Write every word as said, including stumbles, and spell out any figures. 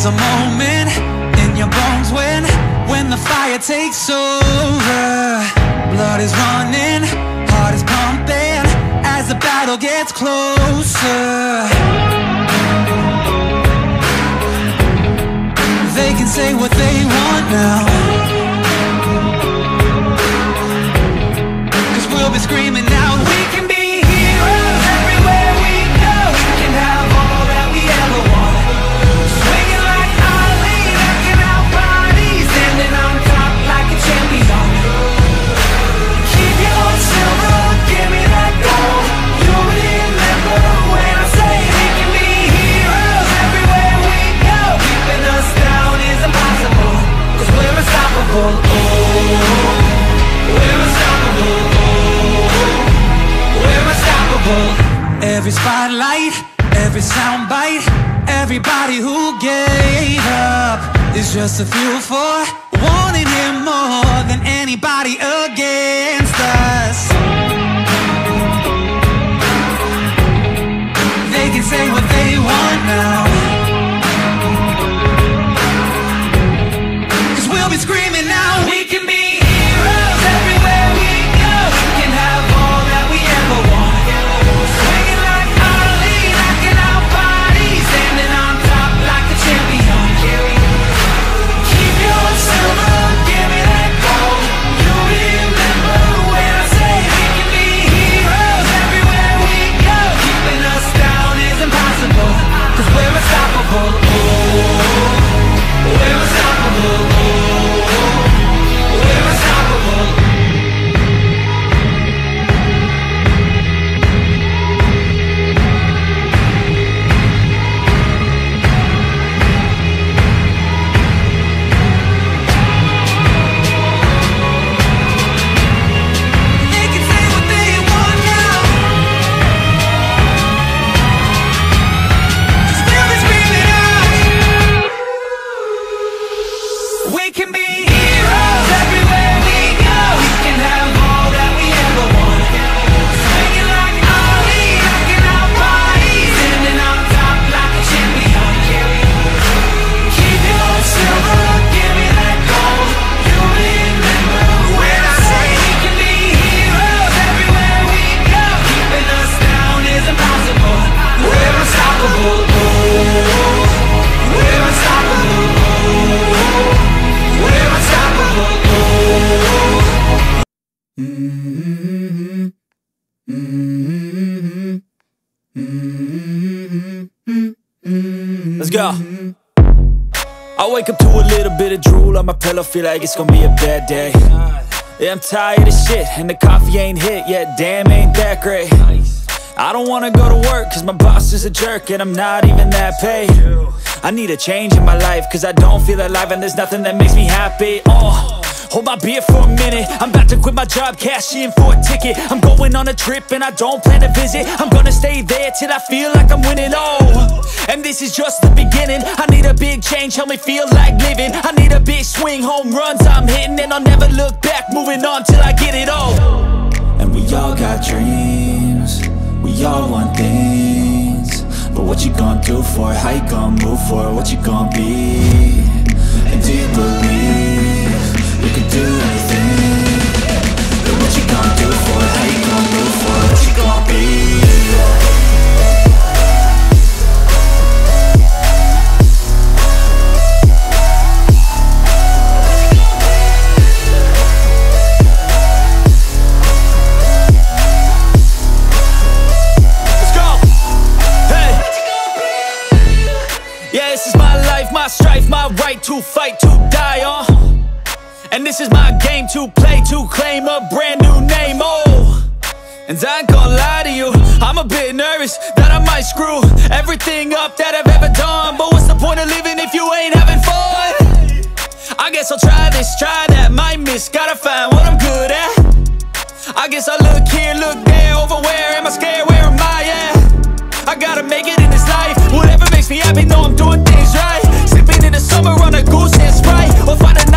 There's a moment in your bones when When the fire takes over. Blood is running, heart is pumping as the battle gets closer. They can say what they want now, 'cause we'll be screaming out, we can be heroes everywhere we go. We can have all that we ever want. Swinging like Ali, knocking out bodies, standing on top like a champion. Keep your silver, give me that gold. You'll remember when I say we can be heroes everywhere we go. Keeping us down is impossible, 'cause we're unstoppable. Oh, we're unstoppable. We're unstoppable. Every spotlight, every soundbite, everybody who gave up is just a fuel for wanting him more than anybody against us. They can say what they want now, 'cause we'll be screaming now, we can be heroes everywhere we go. We can have all that we ever want. Swinging like Ali, knocking out bodies, standing on top like a champion. Keep your silver, give me that gold. You remember when I say we can be heroes everywhere we go. Keeping us down is impossible, 'cause we're unstoppable. Oh, we're unstoppable. We're unstoppable. They can say what they want now, 'cause we'll be screaming out, we can be heroes everywhere we go. We can have all that we ever want. Swinging like Ali, knocking out bodies, standing on top like a champion. Keep your silver, give me that gold. You remember when I say we can be heroes everywhere we go. Keeping us down is impossible. We're unstoppable. Oh, we're unstoppable. Oh, we're unstoppable. Oh. Mm-hmm. Mm-hmm. Mm-hmm. Let's go. I wake up to a little bit of drool on my pillow, feel like it's gonna be a bad day. Yeah, I'm tired of shit, and the coffee ain't hit yet, damn, ain't that great. I don't wanna go to work, cause my boss is a jerk, and I'm not even that paid. I need a change in my life, cause I don't feel alive, and there's nothing that makes me happy. Oh, hold my beer for a minute, I'm about to quit my job, cash in for a ticket. I'm going on a trip and I don't plan to visit. I'm gonna stay there till I feel like I'm winning, oh. And this is just the beginning. I need a big change, help me feel like living. I need a big swing, home runs I'm hitting, and I'll never look back, moving on till I get it all. And we all got dreams, we all want things, but what you gonna do for it? How you gonna move for it? What you gonna be? And do you believe you can do anything? But what you gonna do for it? How you gonna move for it? What you gonna be? My strife, my right to fight, to die on. And this is my game to play, to claim a brand new name, oh. And I ain't gonna lie to you, I'm a bit nervous that I might screw everything up that I've ever done. But what's the point of living if you ain't having fun? I guess I'll try this, try that, might miss, gotta find what I'm good at. I guess I look here, look there, over where am I scared, where am I at? I gotta make it in this life, whatever makes me happy, know I'm doing things right. Sipping in the summer on a goose and Sprite, or find a